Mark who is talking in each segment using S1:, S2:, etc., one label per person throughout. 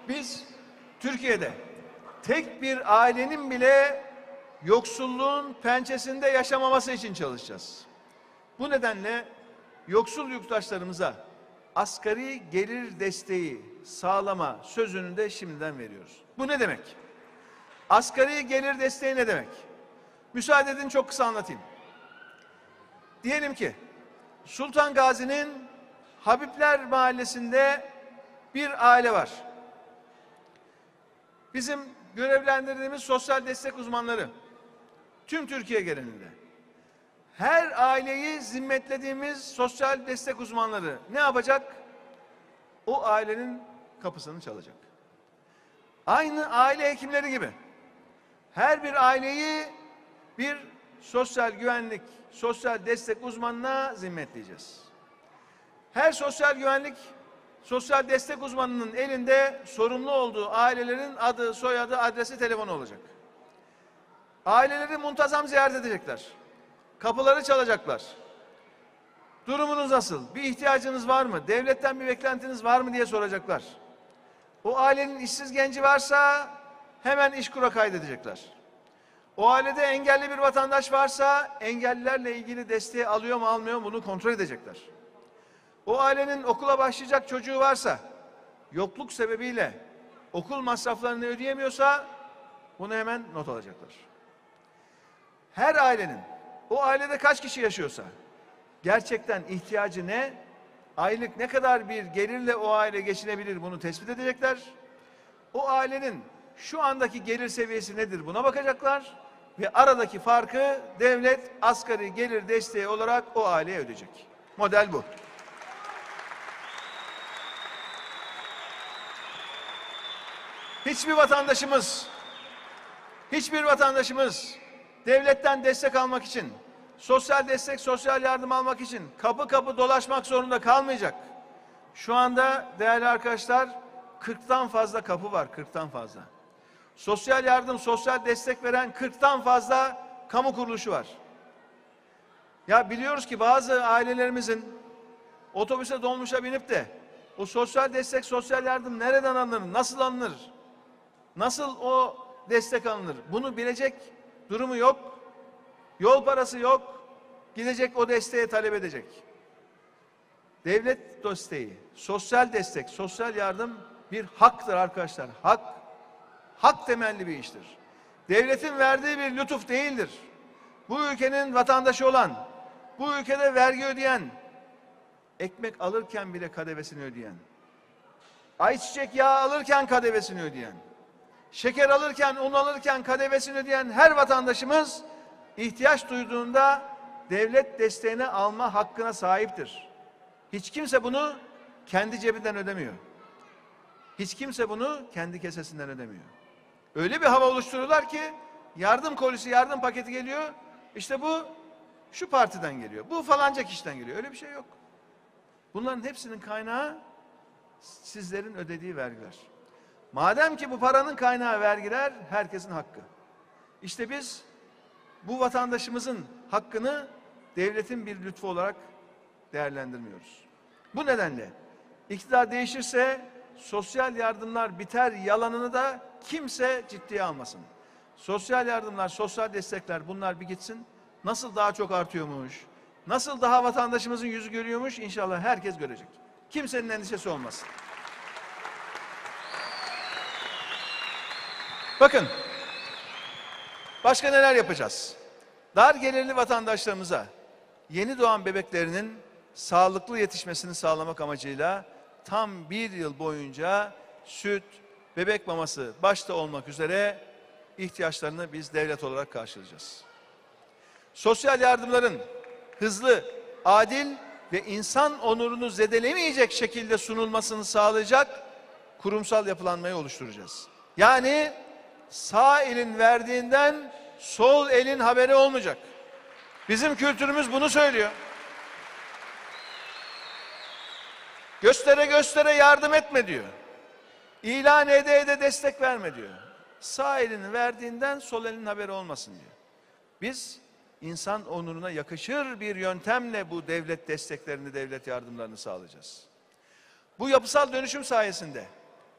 S1: Biz Türkiye'de tek bir ailenin bile yoksulluğun pençesinde yaşamaması için çalışacağız. Bu nedenle yoksul yurttaşlarımıza asgari gelir desteği sağlama sözünü de şimdiden veriyoruz. Bu ne demek? Asgari gelir desteği ne demek? Müsaade edin çok kısa anlatayım. Diyelim ki Sultan Gazi'nin Habibler Mahallesi'nde bir aile var. Bizim görevlendirdiğimiz sosyal destek uzmanları tüm Türkiye genelinde. Her aileyi zimmetlediğimiz sosyal destek uzmanları ne yapacak? O ailenin kapısını çalacak. Aynı aile hekimleri gibi. Her bir aileyi bir sosyal güvenlik, sosyal destek uzmanına zimmetleyeceğiz. Her sosyal güvenlik, sosyal destek uzmanının elinde sorumlu olduğu ailelerin adı, soyadı, adresi, telefonu olacak. Aileleri muntazam ziyaret edecekler. Kapıları çalacaklar. Durumunuz nasıl? Bir ihtiyacınız var mı? Devletten bir beklentiniz var mı diye soracaklar. O ailenin işsiz genci varsa hemen İşkur'a kaydedecekler. O ailede engelli bir vatandaş varsa engellilerle ilgili desteği alıyor mu almıyor mu bunu kontrol edecekler. O ailenin okula başlayacak çocuğu varsa yokluk sebebiyle okul masraflarını ödeyemiyorsa bunu hemen not alacaklar. Her ailenin o ailede kaç kişi yaşıyorsa gerçekten ihtiyacı ne, aylık ne kadar bir gelirle o aile geçinebilir bunu tespit edecekler. O ailenin şu andaki gelir seviyesi nedir buna bakacaklar ve aradaki farkı devlet asgari gelir desteği olarak o aileye ödeyecek. Model bu. Hiçbir vatandaşımız devletten destek almak için, sosyal destek, sosyal yardım almak için kapı kapı dolaşmak zorunda kalmayacak. Şu anda değerli arkadaşlar 40'tan fazla kapı var, 40'tan fazla. Sosyal yardım, sosyal destek veren 40'tan fazla kamu kuruluşu var. Ya biliyoruz ki bazı ailelerimizin otobüse dolmuşa binip de o sosyal destek, sosyal yardım nereden alınır, nasıl alınır, nasıl o destek alınır bunu bilecek durumu yok. Yol parası yok. Gidecek o desteği talep edecek. Devlet desteği, sosyal destek, sosyal yardım bir haktır arkadaşlar. Hak temelli bir iştir. Devletin verdiği bir lütuf değildir. Bu ülkenin vatandaşı olan, bu ülkede vergi ödeyen, ekmek alırken bile KDV'sini ödeyen, ayçiçek yağı alırken KDV'sini ödeyen, şeker alırken, un alırken KDV'sini ödeyen her vatandaşımız ihtiyaç duyduğunda devlet desteğini alma hakkına sahiptir. Hiç kimse bunu kendi cebinden ödemiyor. Hiç kimse bunu kendi kesesinden ödemiyor. Öyle bir hava oluşturuyorlar ki yardım kolisi, yardım paketi geliyor. İşte bu şu partiden geliyor. Bu falanca kişiden geliyor. Öyle bir şey yok. Bunların hepsinin kaynağı sizlerin ödediği vergiler. Madem ki bu paranın kaynağı vergiler, herkesin hakkı. İşte biz bu vatandaşımızın hakkını devletin bir lütfu olarak değerlendirmiyoruz. Bu nedenle iktidar değişirse sosyal yardımlar biter yalanını da kimse ciddiye almasın. Sosyal yardımlar, sosyal destekler bunlar bir gitsin. Nasıl daha çok artıyormuş, nasıl daha vatandaşımızın yüzü görüyormuş inşallah herkes görecek. Kimsenin endişesi olmasın. Bakın, başka neler yapacağız? Dar gelirli vatandaşlarımıza yeni doğan bebeklerinin sağlıklı yetişmesini sağlamak amacıyla tam 1 yıl boyunca süt, bebek maması başta olmak üzere ihtiyaçlarını biz devlet olarak karşılayacağız. Sosyal yardımların hızlı, adil ve insan onurunu zedelemeyecek şekilde sunulmasını sağlayacak kurumsal yapılanmayı oluşturacağız. Yani sağ elin verdiğinden sol elin haberi olmayacak. Bizim kültürümüz bunu söylüyor. Göstere göstere yardım etme diyor. İlan ede ede destek verme diyor. Sağ elinin verdiğinden sol elin haberi olmasın diyor. Biz insan onuruna yakışır bir yöntemle bu devlet desteklerini, devlet yardımlarını sağlayacağız. Bu yapısal dönüşüm sayesinde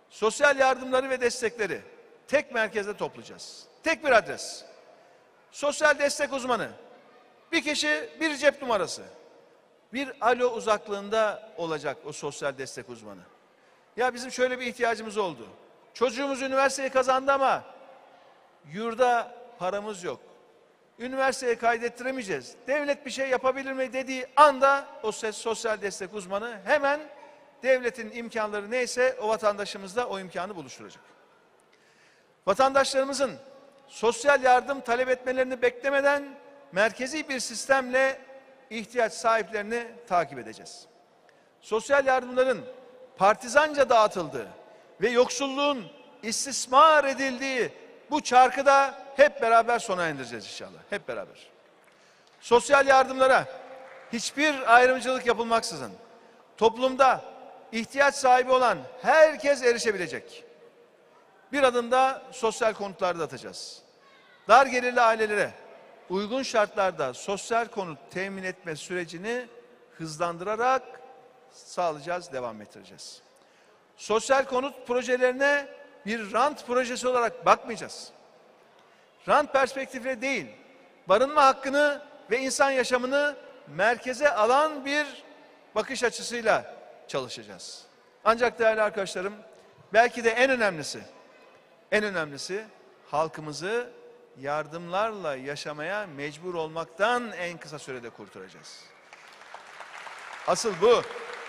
S1: Sosyal yardımları ve destekleri tek merkezde toplayacağız. Tek bir adres. Sosyal destek uzmanı. Bir kişi, bir cep numarası. Bir alo uzaklığında olacak o sosyal destek uzmanı. Ya bizim şöyle bir ihtiyacımız oldu. Çocuğumuz üniversiteyi kazandı ama yurda paramız yok. Üniversiteye kaydettiremeyeceğiz. Devlet bir şey yapabilir mi dediği anda o sosyal destek uzmanı hemen devletin imkanları neyse o vatandaşımızla o imkanı buluşturacak. Vatandaşlarımızın sosyal yardım talep etmelerini beklemeden merkezi bir sistemle ihtiyaç sahiplerini takip edeceğiz. Sosyal yardımların partizanca dağıtıldığı ve yoksulluğun istismar edildiği bu çarkı da hep beraber sona indireceğiz inşallah. Hep beraber. Sosyal yardımlara hiçbir ayrımcılık yapılmaksızın toplumda ihtiyaç sahibi olan herkes erişebilecek. Bir adım da sosyal konutları da atacağız. Dar gelirli ailelere uygun şartlarda sosyal konut temin etme sürecini hızlandırarak sağlayacağız, devam ettireceğiz. Sosyal konut projelerine bir rant projesi olarak bakmayacağız. Rant perspektifiyle değil, barınma hakkını ve insan yaşamını merkeze alan bir bakış açısıyla çalışacağız. Ancak değerli arkadaşlarım, belki de en önemlisi halkımızı yardımlarla yaşamaya mecbur olmaktan en kısa sürede kurtaracağız. Asıl bu.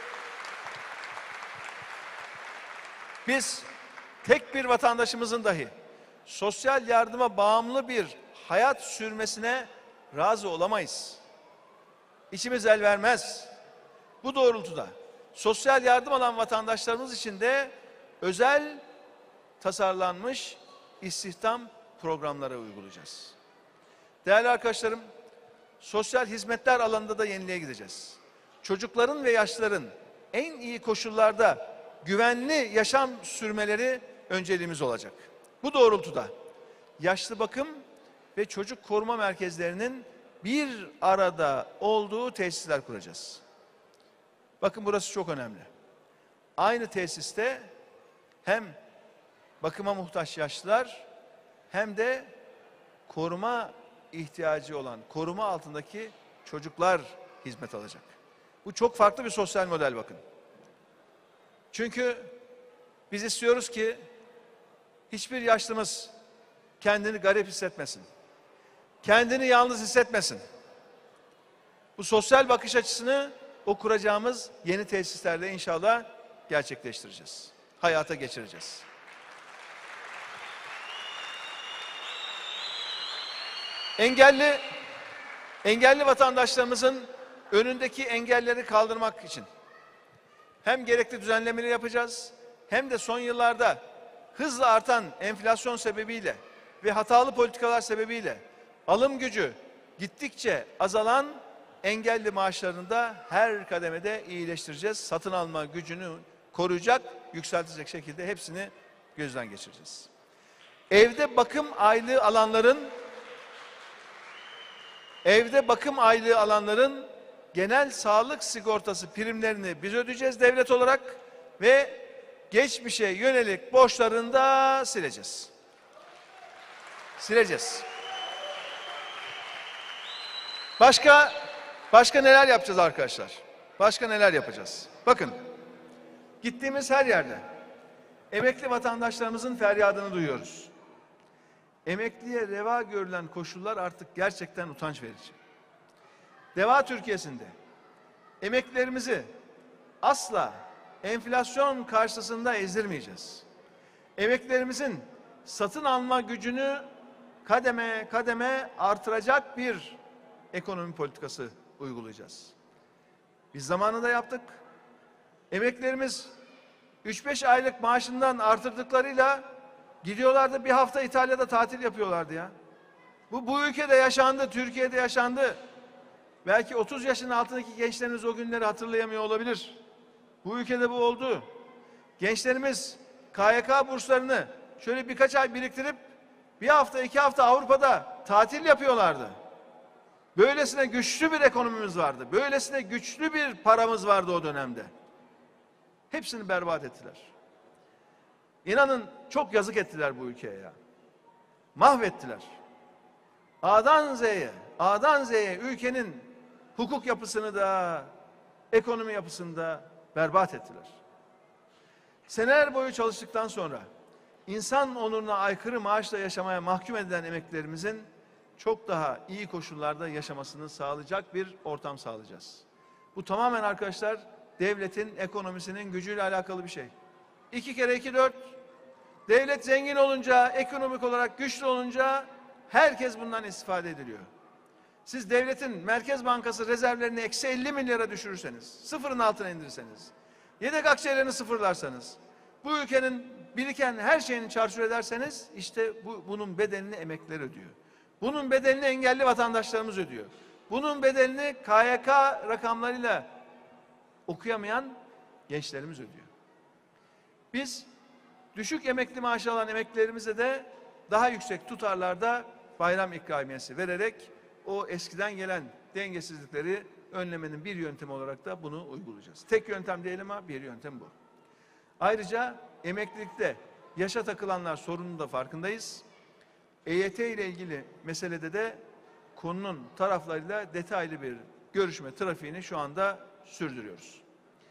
S1: Biz tek bir vatandaşımızın dahi sosyal yardıma bağımlı bir hayat sürmesine razı olamayız. İçimiz el vermez. Bu doğrultuda sosyal yardım alan vatandaşlarımız için de özel tasarlanmış istihdam programları uygulayacağız. Değerli arkadaşlarım, sosyal hizmetler alanında da yeniliğe gideceğiz. Çocukların ve yaşlıların en iyi koşullarda güvenli yaşam sürmeleri önceliğimiz olacak. Bu doğrultuda yaşlı bakım ve çocuk koruma merkezlerinin bir arada olduğu tesisler kuracağız. Bakın burası çok önemli. Aynı tesiste hem bakıma muhtaç yaşlılar hem de koruma ihtiyacı olan, koruma altındaki çocuklar hizmet alacak. Bu çok farklı bir sosyal model bakın. Çünkü biz istiyoruz ki hiçbir yaşlımız kendini garip hissetmesin. Kendini yalnız hissetmesin. Bu sosyal bakış açısını o kuracağımız yeni tesislerle inşallah gerçekleştireceğiz. Hayata geçireceğiz. Engelli vatandaşlarımızın önündeki engelleri kaldırmak için hem gerekli düzenlemeleri yapacağız hem de son yıllarda hızla artan enflasyon sebebiyle ve hatalı politikalar sebebiyle alım gücü gittikçe azalan engelli maaşlarını da her kademede iyileştireceğiz. Satın alma gücünü koruyacak, yükseltecek şekilde hepsini gözden geçireceğiz. Evde bakım aylığı alanların genel sağlık sigortası primlerini biz ödeyeceğiz devlet olarak ve geçmişe yönelik borçlarını da sileceğiz. Başka neler yapacağız arkadaşlar? Başka neler yapacağız? Bakın, gittiğimiz her yerde emekli vatandaşlarımızın feryadını duyuyoruz. Emekliye reva görülen koşullar artık gerçekten utanç verici. Deva Türkiye'sinde emeklilerimizi asla enflasyon karşısında ezdirmeyeceğiz. Emeklilerimizin satın alma gücünü kademe kademe artıracak bir ekonomi politikası uygulayacağız. Biz zamanında yaptık. Emeklilerimiz 3-5 aylık maaşından artırdıklarıyla gidiyorlardı, bir hafta İtalya'da tatil yapıyorlardı ya. Bu ülkede yaşandı, Türkiye'de yaşandı. Belki 30 yaşın altındaki gençlerimiz o günleri hatırlayamıyor olabilir. Bu ülkede bu oldu. Gençlerimiz KYK burslarını şöyle birkaç ay biriktirip bir hafta, 2 hafta Avrupa'da tatil yapıyorlardı. Böylesine güçlü bir ekonomimiz vardı. Böylesine güçlü bir paramız vardı o dönemde. Hepsini berbat ettiler. İnanın çok yazık ettiler bu ülkeye ya. Mahvettiler. A'dan Z'ye ülkenin hukuk yapısını da, ekonomi yapısını da berbat ettiler. Seneler boyu çalıştıktan sonra insan onuruna aykırı maaşla yaşamaya mahkum edilen emeklilerimizin çok daha iyi koşullarda yaşamasını sağlayacak bir ortam sağlayacağız. Bu tamamen arkadaşlar devletin ekonomisinin gücüyle alakalı bir şey. 2 kere 2 4. Devlet zengin olunca, ekonomik olarak güçlü olunca herkes bundan istifade ediliyor. Siz devletin Merkez Bankası rezervlerini eksi 50 milyara düşürürseniz, sıfırın altına indirirseniz, yedek akçelerini sıfırlarsanız, bu ülkenin biriken her şeyini çarçur ederseniz, işte bunun bedelini emekliler ödüyor. Bunun bedelini engelli vatandaşlarımız ödüyor. Bunun bedelini KYK rakamlarıyla okuyamayan gençlerimiz ödüyor. Biz düşük emekli maaşı alan emeklilerimize de daha yüksek tutarlarda bayram ikramiyesi vererek o eskiden gelen dengesizlikleri önlemenin bir yöntemi olarak da bunu uygulayacağız. Tek yöntem değil ama bir yöntem bu. Ayrıca emeklilikte yaşa takılanlar sorunun da farkındayız. EYT ile ilgili meselede de konunun taraflarıyla detaylı bir görüşme trafiğini şu anda sürdürüyoruz.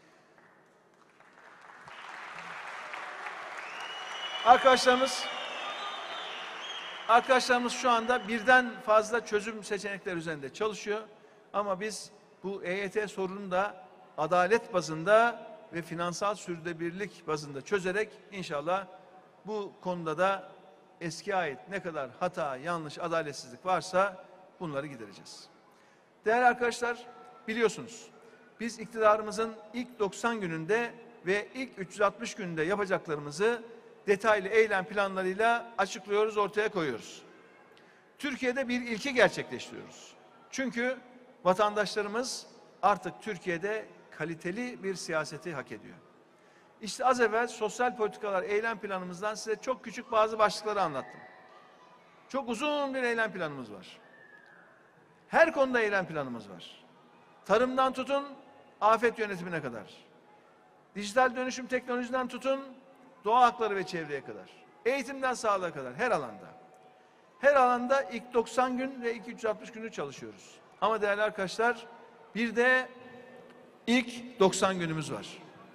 S1: Arkadaşlarımız şu anda birden fazla çözüm seçenekler üzerinde çalışıyor. Ama biz bu EYT sorununu da adalet bazında ve finansal sürdürülebilirlik bazında çözerek inşallah bu konuda da eskiye ait ne kadar hata, yanlış, adaletsizlik varsa bunları gidereceğiz. Değerli arkadaşlar, biliyorsunuz biz iktidarımızın ilk 90 gününde ve ilk 360 gününde yapacaklarımızı detaylı eylem planlarıyla açıklıyoruz, ortaya koyuyoruz. Türkiye'de bir ilki gerçekleştiriyoruz. Çünkü vatandaşlarımız artık Türkiye'de kaliteli bir siyaseti hak ediyor. İşte az evvel sosyal politikalar eylem planımızdan size çok küçük bazı başlıkları anlattım. Çok uzun bir eylem planımız var. Her konuda eylem planımız var. Tarımdan tutun, afet yönetimine kadar. Dijital dönüşüm teknolojiden tutun, doğa hakları ve çevreye kadar. Eğitimden sağlığa kadar her alanda. Her alanda ilk 90 gün ve ilk 360 günü çalışıyoruz. Ama değerli arkadaşlar bir de ilk 90 günümüz var.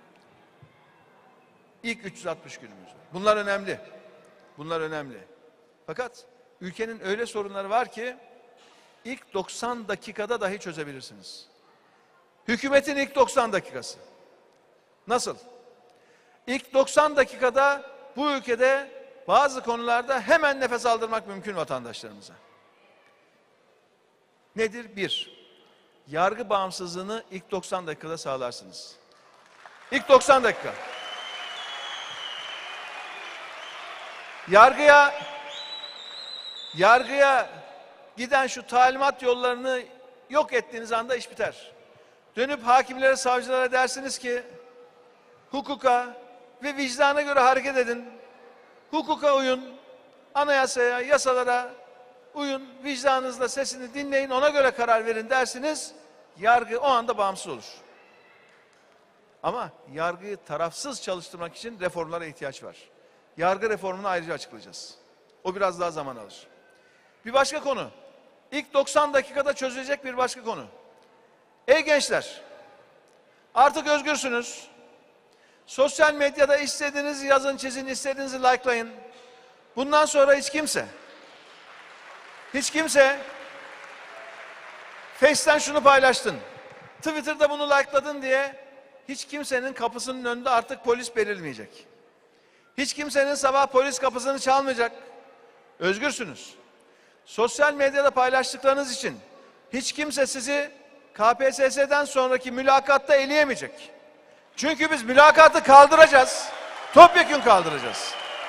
S1: İlk 360 günümüz var. Bunlar önemli. Bunlar önemli. Fakat ülkenin öyle sorunları var ki ilk 90 dakikada dahi çözebilirsiniz. Hükümetin ilk 90 dakikası. Nasıl? İlk 90 dakikada bu ülkede bazı konularda hemen nefes aldırmak mümkün vatandaşlarımıza. Nedir? 1. Yargı bağımsızlığını ilk 90 dakikada sağlarsınız. İlk 90 dakika. Yargıya giden şu talimat yollarını yok ettiğiniz anda iş biter. Dönüp hakimlere, savcılara dersiniz ki hukuka ve vicdana göre hareket edin. Hukuka uyun, anayasaya, yasalara uyun, vicdanınızla sesini dinleyin, ona göre karar verin dersiniz. Yargı o anda bağımsız olur. Ama yargıyı tarafsız çalıştırmak için reformlara ihtiyaç var. Yargı reformunu ayrıca açıklayacağız. O biraz daha zaman alır. Bir başka konu. İlk 90 dakikada çözülecek bir başka konu. Ey gençler, artık özgürsünüz. Sosyal medyada istediğinizi yazın, çizin, istediğinizi likelayın. Bundan sonra hiç kimse Face'ten şunu paylaştın, Twitter'da bunu likeladın diye hiç kimsenin kapısının önünde artık polis belirmeyecek. Hiç kimsenin sabah polis kapısını çalmayacak. Özgürsünüz. Sosyal medyada paylaştıklarınız için hiç kimse sizi KPSS'den sonraki mülakatta eleyemeyecek. Çünkü biz mülakatı kaldıracağız. Topyekün kaldıracağız.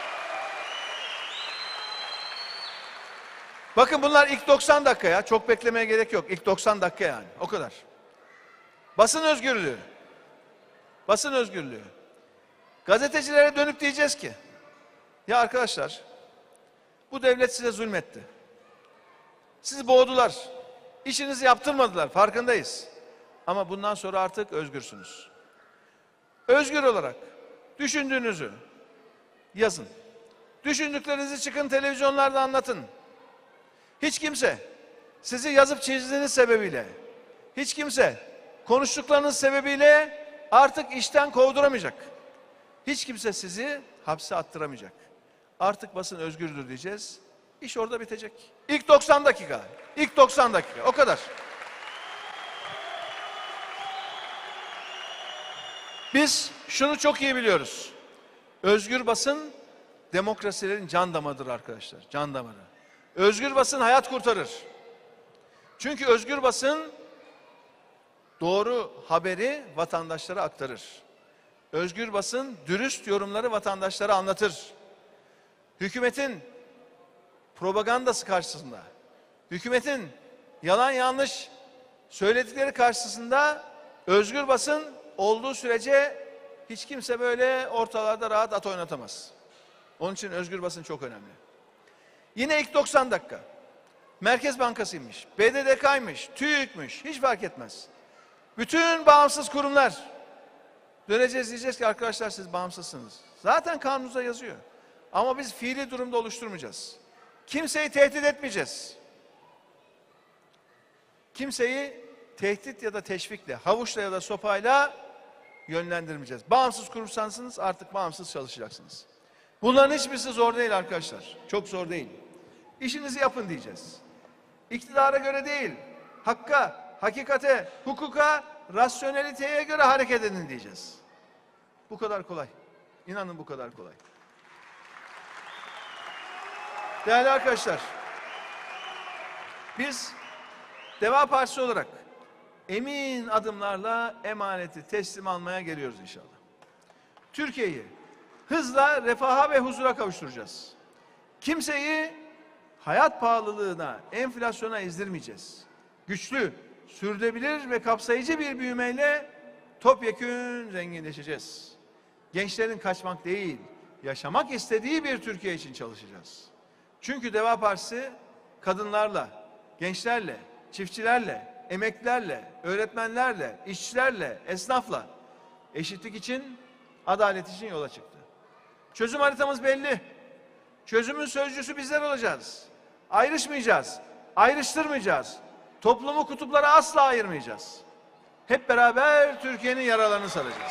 S1: Bakın bunlar ilk 90 dakika ya. Çok beklemeye gerek yok. İlk 90 dakika yani. O kadar. Basın özgürlüğü. Basın özgürlüğü. Gazetecilere dönüp diyeceğiz ki ya arkadaşlar bu devlet size zulmetti. Sizi boğdular. İşinizi yaptırmadılar. Farkındayız. Ama bundan sonra artık özgürsünüz. Özgür olarak düşündüğünüzü, yazın. Düşündüklerinizi çıkın televizyonlarda anlatın. Hiç kimse sizi yazıp çizdiğiniz sebebiyle, hiç kimse konuştuklarınız sebebiyle artık işten kovduramayacak. Hiç kimse sizi hapse attıramayacak. Artık basın özgürdür diyeceğiz. İş orada bitecek. İlk 90 dakika. İlk 90 dakika. O kadar. Biz şunu çok iyi biliyoruz. Özgür basın demokrasilerin can damarıdır arkadaşlar. Can damarı. Özgür basın hayat kurtarır. Çünkü özgür basın doğru haberi vatandaşlara aktarır. Özgür basın dürüst yorumları vatandaşlara anlatır. Hükümetin propagandası karşısında, hükümetin yalan yanlış söyledikleri karşısında özgür basın olduğu sürece hiç kimse böyle ortalarda rahat at oynatamaz. Onun için özgür basın çok önemli. Yine ilk 90 dakika. Merkez Bankası'ymış, BDDK'ymış, TÜİK'miş, hiç fark etmez. Bütün bağımsız kurumlar döneceğiz, diyeceğiz ki arkadaşlar siz bağımsızsınız. Zaten kanunumuzda yazıyor. Ama biz fiili durumda oluşturmayacağız. Kimseyi tehdit etmeyeceğiz. Kimseyi tehdit ya da teşvikle, havuçla ya da sopayla yönlendirmeyeceğiz. Bağımsız kurumsanız artık bağımsız çalışacaksınız. Bunların hiçbirisi zor değil arkadaşlar. Çok zor değil. İşinizi yapın diyeceğiz. İktidara göre değil, hakka, hakikate, hukuka, rasyoneliteye göre hareket edin diyeceğiz. Bu kadar kolay. İnanın bu kadar kolay. Değerli arkadaşlar, biz Deva Partisi olarak emin adımlarla emaneti teslim almaya geliyoruz inşallah. Türkiye'yi hızla refaha ve huzura kavuşturacağız. Kimseyi hayat pahalılığına, enflasyona ezdirmeyeceğiz. Güçlü, sürdürülebilir ve kapsayıcı bir büyümeyle topyekün zenginleşeceğiz. Gençlerin kaçmak değil, yaşamak istediği bir Türkiye için çalışacağız. Çünkü Deva Partisi kadınlarla, gençlerle, çiftçilerle, emeklilerle, öğretmenlerle, işçilerle, esnafla eşitlik için, adalet için yola çıktı. Çözüm haritamız belli. Çözümün sözcüsü bizler olacağız. Ayrışmayacağız, ayrıştırmayacağız. Toplumu kutuplara asla ayırmayacağız. Hep beraber Türkiye'nin yaralarını saracağız.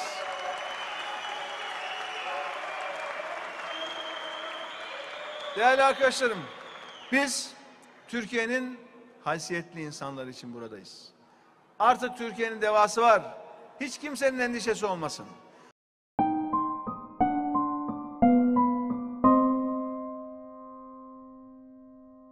S1: Değerli arkadaşlarım, biz Türkiye'nin haysiyetli insanları için buradayız. Artık Türkiye'nin devası var. Hiç kimsenin endişesi olmasın.